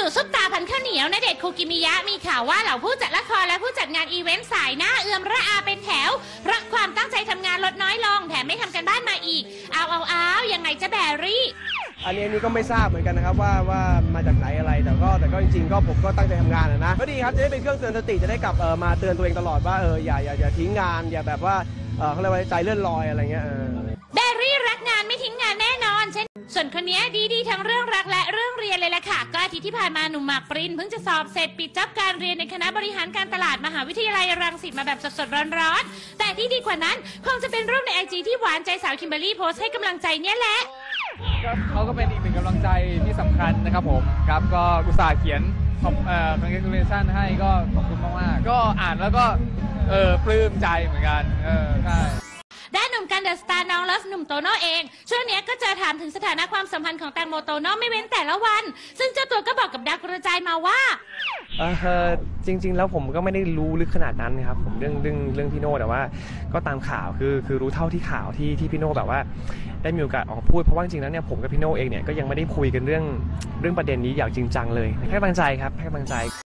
ซุปตาพันข้าวเหนียวณเดชน์คูกิมิยะมีข่าวว่าเหล่าผู้จัดละครและผู้จัดงานอีเวนต์สายหน้าเอื้อมระอาเป็นแถวเพราะความตั้งใจทำงานลดน้อยลงแถมไม่ทำกันบ้านมาอีกเอายังไงจะแบรี่อันนี้ก็ไม่ทราบเหมือนกันนะครับว่ามาจากไหนอะไรแต่ก็จริงๆก็ผมก็ตั้งใจทำงานนะก็ดีครับจะได้เป็นเครื่องเตือนสติจะได้กลับมาเตือนตัวเองตลอดว่าอย่าทิ้งงานอย่าแบบว่าเขาเรียกว่าใจเลื่อนลอยอะไรเงี้ยแบรี่รักงานไม่ทิ้งงานแน่นอนเช่นส่วนคนนี้ดีทั้งเรื่องรักและเรื่องเรียนเลยล่ะค่ะก็อาทิตย์ที่ผ่านมาหนุ่มหมากปรินเพิ่งจะสอบเสร็จปิดจ็อบการเรียนในคณะบริหารการตลาดมหาวิทยาลัยรังสิตมาแบบสดๆร้อนๆแต่ที่ดีกว่านั้นคงจะเป็นรูปใน IG ที่หวานใจสาวคิมเบอรรี่โพสต์ให้กำลังใจเนี่ยแหละเขาก็เป็นอีกหนึ่งกำลังใจที่สำคัญนะครับผมครับก็อุตส่าห์เขียนcongratulation ให้ก็ขอบคุณมากๆก็อ่านแล้วก็ปลื้มใจเหมือนกันใช่ด้านหนุ่มกันเดอะสตาร์น้องเลิฟหนุ่มโตโน่เองช่วงนี้ก็เจอถามถึงสถานะความสัมพันธ์ของแตงโมโตโน่ไม่เว้นแต่ละวันซึ่งเจ้าตัวก็บอกกับดาวกระจายมาว่าจริงๆแล้วผมก็ไม่ได้รู้ลึกขนาดนั้นนะครับผมเรื่องพี่โน่แต่ว่าก็ตามข่าวคือรู้เท่าที่ข่าวที่พี่โน่แบบว่าได้มีโอกาสออกพูดเพราะว่าจริงๆแล้วเนี่ยผมกับพี่โน่เองเนี่ยก็ยังไม่ได้คุยกันเรื่องประเด็นนี้อย่างจริงจังเลยให้กำลังใจครับให้กำลังใจ